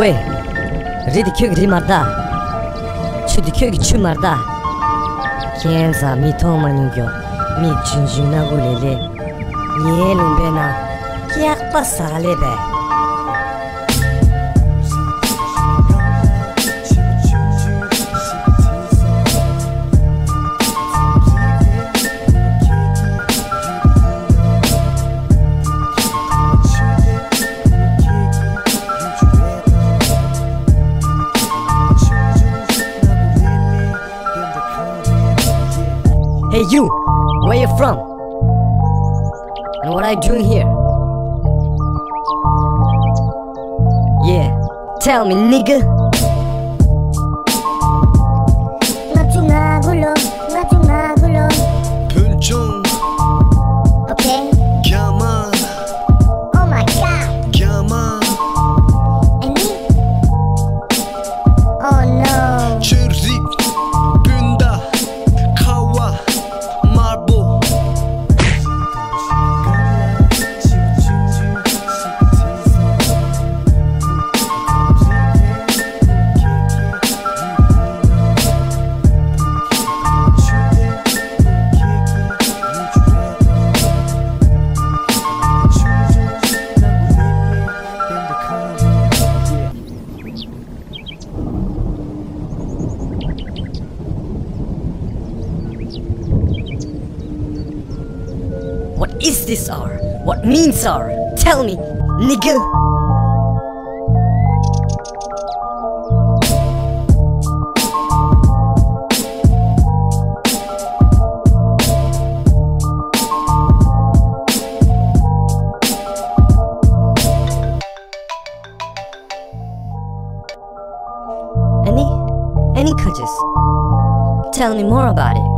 Oi, ridi kyug rimarda, chudi kyug chumarda. Kienza mi toma ningyo, mi junjuna gulele. Ye lumbena, kiak pasale be. Hey you, where you from? And what are you doing here? Yeah, tell me nigga. Punchung. Okay. Yaman. Oh my god. Yaman. And me? Oh no. Churrik. Bunda. Kawa. Marble. What is this R? What means R? Tell me, nigga. Any Kajas? Tell me more about it.